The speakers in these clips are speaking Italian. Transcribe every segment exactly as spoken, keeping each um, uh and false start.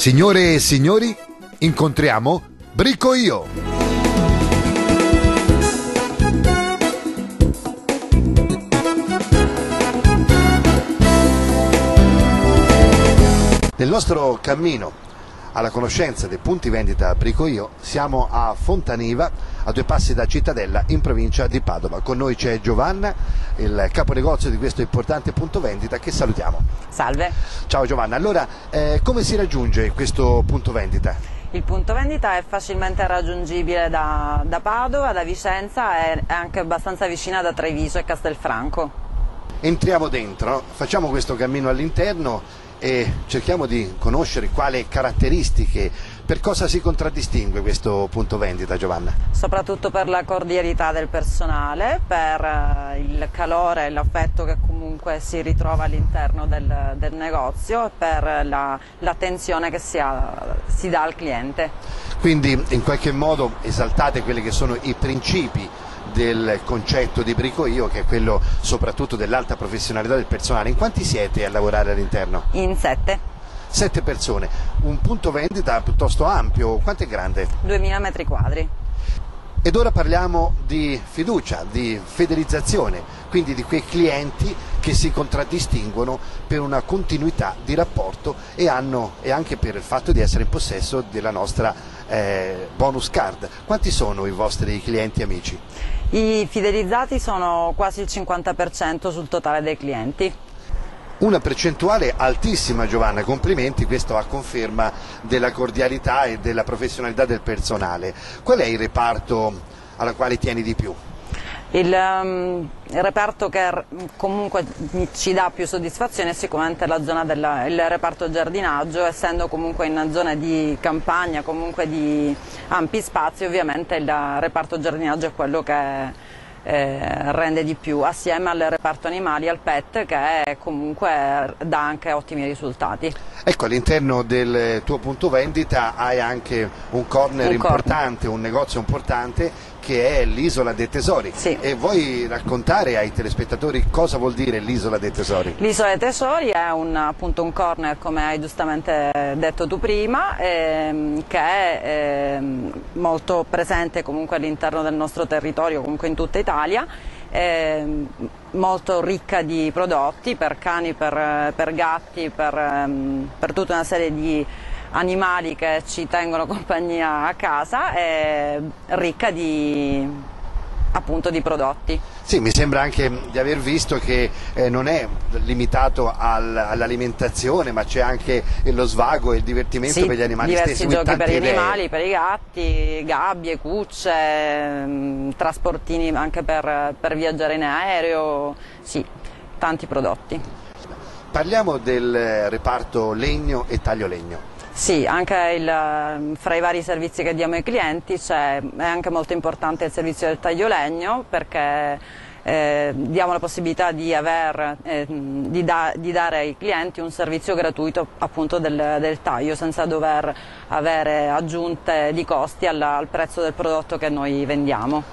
Signore e signori, incontriamo Brico Io. Nel nostro cammino alla conoscenza dei punti vendita Brico Io siamo a Fontaniva, a due passi da Cittadella, in provincia di Padova. Con noi c'è Giovanna, il caponegozio di questo importante punto vendita, che salutiamo. Salve. Ciao Giovanna, allora eh, come si raggiunge questo punto vendita? Il punto vendita è facilmente raggiungibile da, da Padova, da Vicenza e è anche abbastanza vicina da Treviso e Castelfranco. Entriamo dentro, facciamo questo cammino all'interno e cerchiamo di conoscere quali caratteristiche, per cosa si contraddistingue questo punto vendita, Giovanna? Soprattutto per la cordialità del personale, per il calore e l'affetto che comunque si ritrova all'interno del, del negozio e per l'attenzione la, che si, ha, si dà al cliente. Quindi in qualche modo esaltate quelli che sono i principi del concetto di Brico Io, che è quello soprattutto dell'alta professionalità del personale. In quanti siete a lavorare all'interno? In sette. Sette persone, un punto vendita piuttosto ampio, quanto è grande? duemila metri quadri. Ed ora parliamo di fiducia, di fidelizzazione, quindi di quei clienti che si contraddistinguono per una continuità di rapporto e, hanno, e anche per il fatto di essere in possesso della nostra eh, bonus card. Quanti sono i vostri clienti amici? I fidelizzati sono quasi il cinquanta per cento sul totale dei clienti. Una percentuale altissima, Giovanna, complimenti, questo a conferma della cordialità e della professionalità del personale. Qual è il reparto alla quale tieni di più? Il, um, il reparto che comunque ci dà più soddisfazione è sicuramente la zona del il reparto giardinaggio, essendo comunque in zona di campagna, comunque di ampi spazi, ovviamente il reparto giardinaggio è quello che Eh, rende di più, assieme al reparto animali, al pet, che comunque dà anche ottimi risultati. Ecco, all'interno del tuo punto vendita hai anche un corner un importante, corner. un negozio importante, che è l'Isola dei Tesori. Sì. E vuoi raccontare ai telespettatori cosa vuol dire l'Isola dei Tesori? L'Isola dei Tesori è un, appunto un corner, come hai giustamente detto tu prima, ehm, che è ehm, molto presente comunque all'interno del nostro territorio, comunque in tutta Italia, ehm, molto ricca di prodotti per cani, per, per gatti, per, ehm, per tutta una serie di animali che ci tengono compagnia a casa, è ricca di, appunto, di prodotti. Sì, mi sembra anche di aver visto che eh, non è limitato al, all'alimentazione, ma c'è anche lo svago e il divertimento sì, per gli animali stessi. Diversi giochi per gli animali, per i gatti, gabbie, cucce, mh, trasportini anche per, per viaggiare in aereo, sì, tanti prodotti. Parliamo del reparto legno e taglio legno. Sì, anche il, fra i vari servizi che diamo ai clienti è anche molto importante il servizio del taglio legno, perché eh, diamo la possibilità di, aver, eh, di, da, di dare ai clienti un servizio gratuito appunto del, del taglio, senza dover avere aggiunte di costi alla, al prezzo del prodotto che noi vendiamo.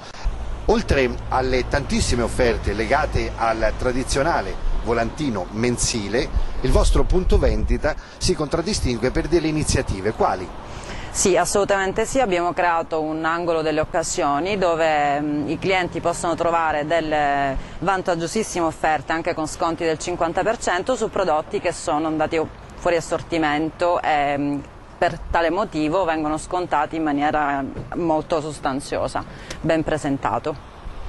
Oltre alle tantissime offerte legate al tradizionale volantino mensile, il vostro punto vendita si contraddistingue per delle iniziative. Quali? Sì, assolutamente sì, abbiamo creato un angolo delle occasioni dove mh, i clienti possono trovare delle vantaggiosissime offerte, anche con sconti del cinquanta per cento, su prodotti che sono andati fuori assortimento e mh, per tale motivo vengono scontati in maniera molto sostanziosa, ben presentato.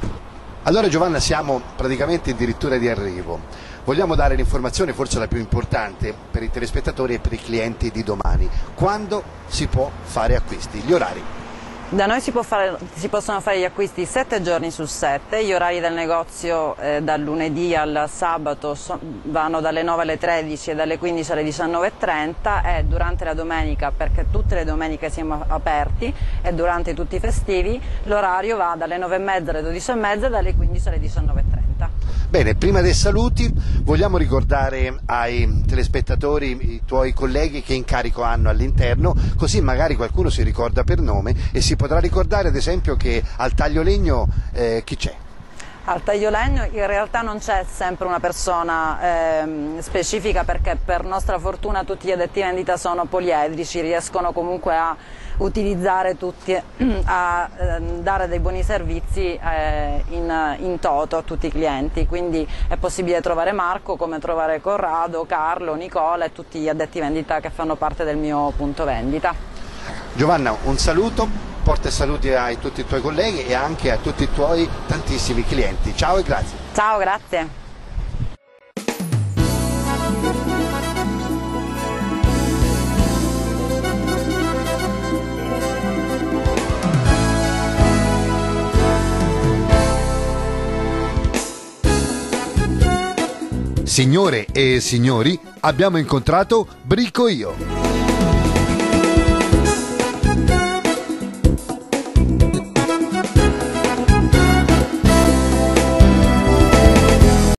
Allora Giovanna, siamo praticamente addirittura di arrivo. Vogliamo dare l'informazione forse la più importante per i telespettatori e per i clienti di domani. Quando si può fare acquisti? Gli orari? Da noi si, può fare, si possono fare gli acquisti sette giorni su sette, gli orari del negozio eh, dal lunedì al sabato so, vanno dalle nove alle tredici e dalle quindici alle diciannove e trenta, e durante la domenica, perché tutte le domeniche siamo aperti, e durante tutti i festivi l'orario va dalle nove e mezza alle dodici e mezza e dalle quindici alle diciannove e trenta. Bene, prima dei saluti vogliamo ricordare ai telespettatori, i tuoi colleghi, che incarico hanno all'interno, così magari qualcuno si ricorda per nome e si potrà ricordare ad esempio che al taglio legno eh, chi c'è? Al tagliolegno in realtà non c'è sempre una persona ehm, specifica, perché per nostra fortuna tutti gli addetti vendita sono poliedrici, riescono comunque a utilizzare tutti, a eh, dare dei buoni servizi eh, in, in toto a tutti i clienti, quindi è possibile trovare Marco come trovare Corrado, Carlo, Nicola e tutti gli addetti vendita che fanno parte del mio punto vendita. Giovanna, un saluto. Porta e saluti a tutti i tuoi colleghi e anche a tutti i tuoi tantissimi clienti. Ciao e grazie. Ciao, grazie. Signore e signori, abbiamo incontrato Brico Io.